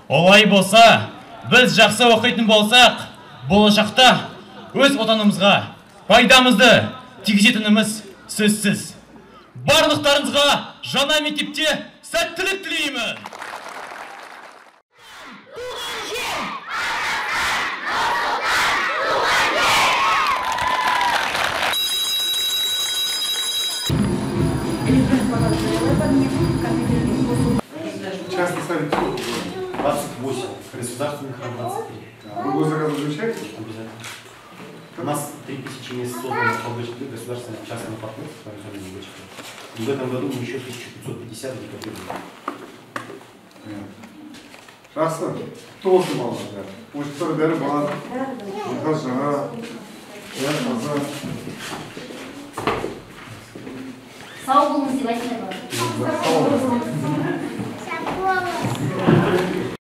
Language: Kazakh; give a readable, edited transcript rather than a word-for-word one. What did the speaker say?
Олай болса, біз жақсы оқитын болсақ, болашақта өз отанымызға пайдамызды тигізетініміз сөзсіз. Барлықтарыңызға жаңа мектепте сәттілік тілеймін. Частный совет 28, государственных 23. Вы госзаказ изучаете? Обязательно. У нас 3000 мест создано по государственных частных партнерств по региональной вычету. И в этом году мы еще 1550 декабря. Жақсы, толсы балалар. Ойшықтар бәрі бар. Ойқаз жаңа, ояқ таза. Сау болыңыз деп айтыңдар бар. Сау болыңыз.